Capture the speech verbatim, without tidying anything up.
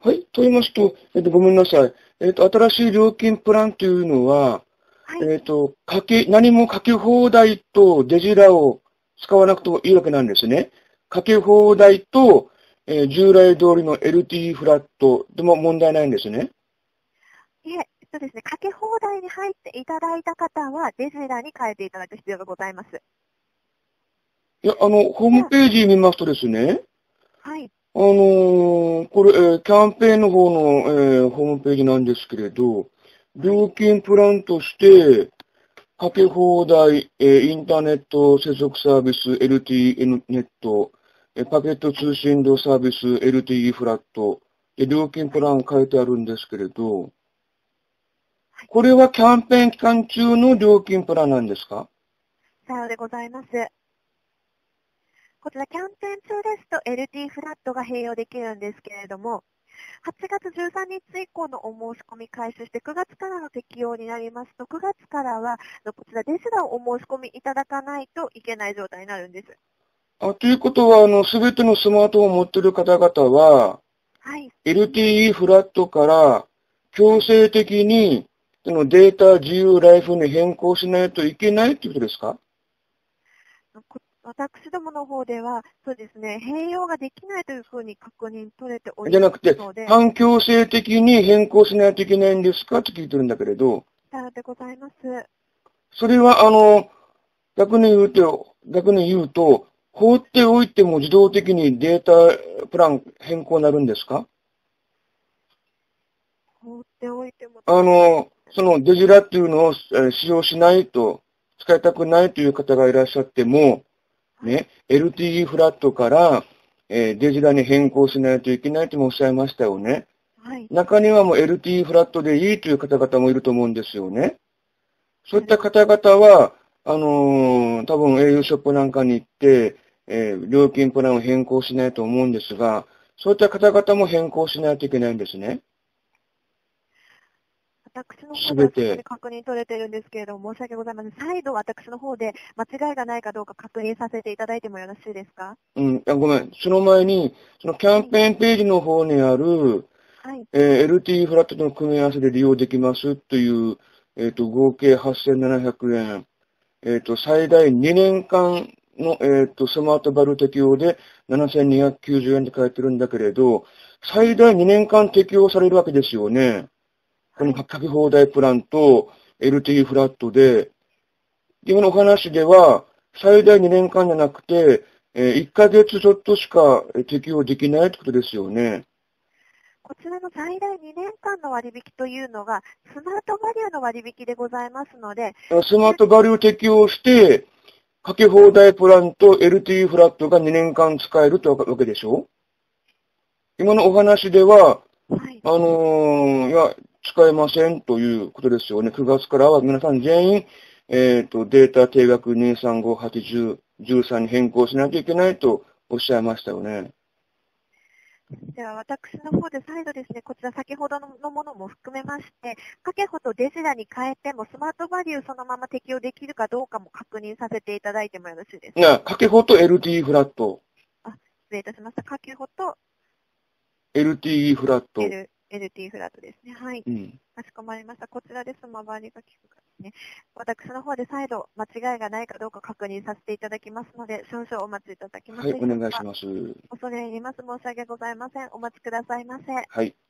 はい。と言いますと、えっと、ごめんなさい。えっと、新しい料金プランというのは、はい、えっと、かけ、何もかけ放題とデジラを使わなくてもいいわけなんですね。かけ放題と、えー、従来通りの エルティー フラットでも問題ないんですね。 いえ、そうですね。かけ放題に入っていただいた方は、デジラに変えていただく必要がございます。 いや、あの、ホームページ見ますとですね。 はい。 あのー、これ、えー、キャンペーンの方の、えー、ホームページなんですけれど、料金プランとして、かけ放題、えー、インターネット接続サービス エルティー ネット、えー、パケット通信料サービス エルティー フラット、で料金プラン書いてあるんですけれど、これはキャンペーン期間中の料金プランなんですか？ さようでございます。こちらキャンペーン中ですと エルティー フラットが併用できるんですけれども、はちがつじゅうさんにち以降のお申し込み開始してくがつからの適用になりますと、くがつからはこちらデジラをお申し込みいただかないといけない状態になるんです。 あ、ということは、あの、すべてのスマートフォンを持っている方々は、はい、エルティー フラットから強制的にそのデータ自由ライフに変更しないといけないということですか？ 私どもの方では、そうですね、併用ができないというふうに確認取れておりじゃなくて、 ので、 反強制的に変更しないといけないんですかと聞いてるんだけれど。 さようでございます。 それは、あの、逆に言うと、逆に言うと、放っておいても自動的にデータプラン変更になるんですか？ 放っておいても。 あの、そのデジラっていうのを使用しないと、使いたくないという方がいらっしゃっても、ね、エルティー フラットから、えー、デジラに変更しないといけないともおっしゃいましたよね。はい、中にはもう エルティー フラットでいいという方々もいると思うんですよね。そういった方々は、あのー、多分 エーユー ショップなんかに行って、えー、料金プランを変更しないと思うんですが、そういった方々も変更しないといけないんですね。 私の方では確認取れているんですけれども、申し訳ございません。再度私の方で間違いがないかどうか確認させていただいてもよろしいですか？ うん、ごめん。その前に、そのキャンペーンページの方にある、はい、えー、エルティー フラットの組み合わせで利用できますという、えっ、ー、と、合計はっせんななひゃくえん、えっ、ー、と、最大にねんかんの、えっ、ー、と、スマートバル適用でななせんにひゃくきゅうじゅうえんって書いてるんだけれど、最大にねんかん適用されるわけですよね。このかけ放題プランと エルティー フラットで、今のお話では、最大にねんかんじゃなくて、えー、いっかげつちょっとしか適用できないってことですよね。 こちらの最大にねんかんの割引というのが、スマートバリューの割引でございますので、 スマートバリュー適用して、かけ放題プランと エルティー フラットがにねんかん使えるとわけでしょ？今のお話では、はい、あのー、いや、使えませんということですよね。くがつからは皆さん全員、えっと、データ定額にさんごはちいちじゅうさんに変更しないといけないとおっしゃいましたよね。 では、私の方で再度ですね、こちら先ほどのものも含めまして、かけほとデジラに変えても、スマートバリューそのまま適用できるかどうかも確認させていただいてもよろしいですか？ いや、かけほと エルティー フラット。 あ、失礼いたしました。かけほとエルティー フラット。 Lエルティー フラットですね。はい。 うん、 かしこまりました。こちらでスマバリが効くかですね。私の方で再度間違いがないかどうか確認させていただきますので、少々お待ちいただきます。 はい、お願いします。 恐れ入ります。申し訳ございません。お待ちくださいませ。 はい。